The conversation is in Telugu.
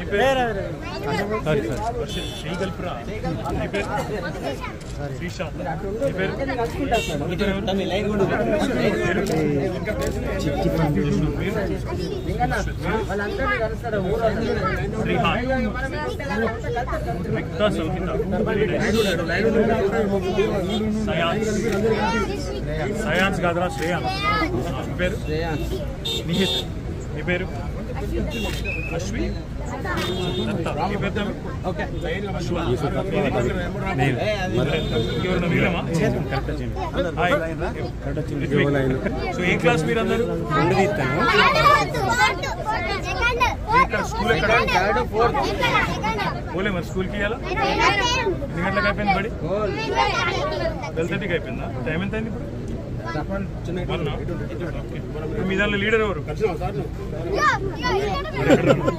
సయాన్స్ కాదురా శ్రేయాన్స్ పేరు నిహిత్ నీ పేరు అశ్వి సో ఏ క్లాస్ మీరు అందరూ స్కూల్ ఎక్కడ పోలే మరి స్కూల్కి ఇవ్వాలా ఎన్ని గంటలకు అయిపోయింది బడి 12:30కి అయిపోయిందా టైం ఎంత అయింది ఇప్పుడు మీ దాంట్లో లీడర్ ఎవరు